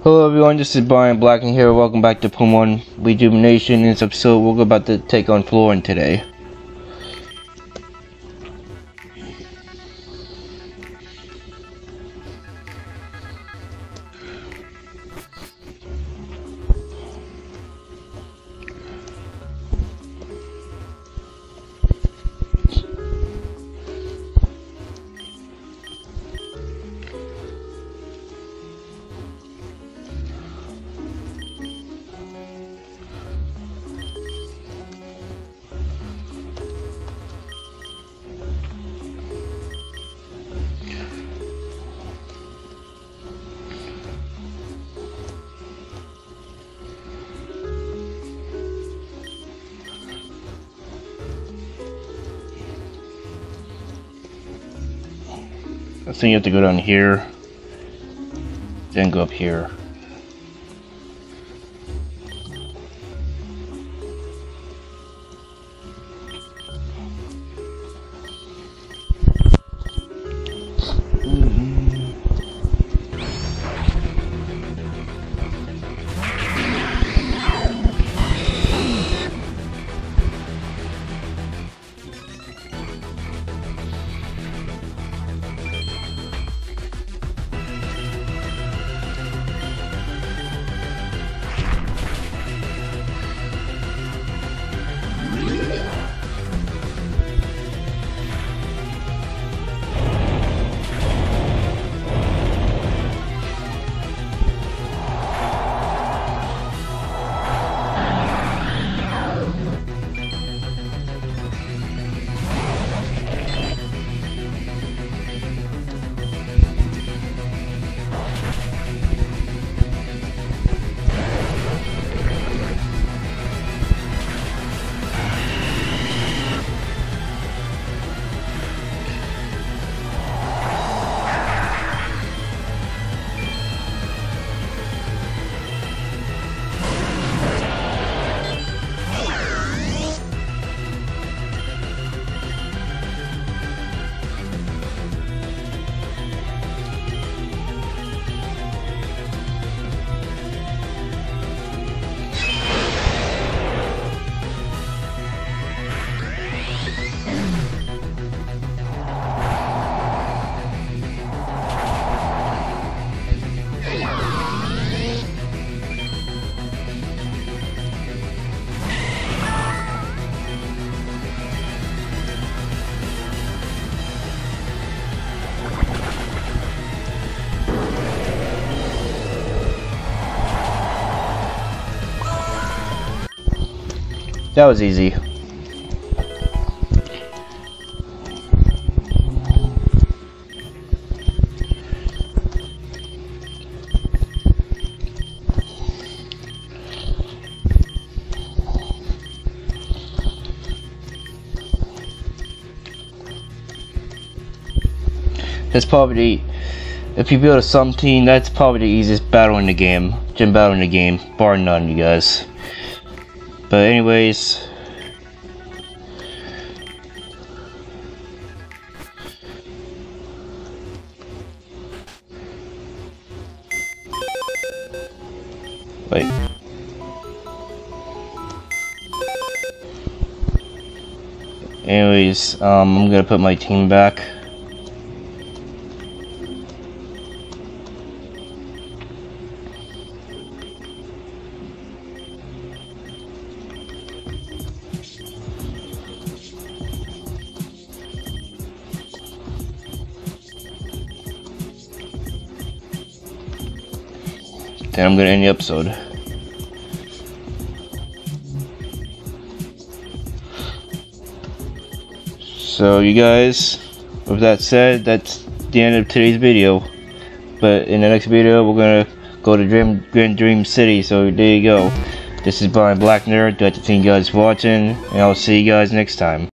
Hello everyone, this is Brian Black and here. Welcome back to Pokemon Rejuvenation. In this episode, we're about to take on Florin today. I think you have to go down here, then go up here. That was easy. That's probably, if you build a Sum team, that's probably the easiest battle in the game. Gym battle in the game, bar none, you guys. But anyways, wait. Anyways, I'm gonna put my team back. Then I'm gonna end the episode. So you guys, with that said, that's the end of today's video. But in the next video, we're gonna go to Grand Dream City. So there you go. This is Brian Black Nerd. I'd like to thank you guys for watching, and I'll see you guys next time.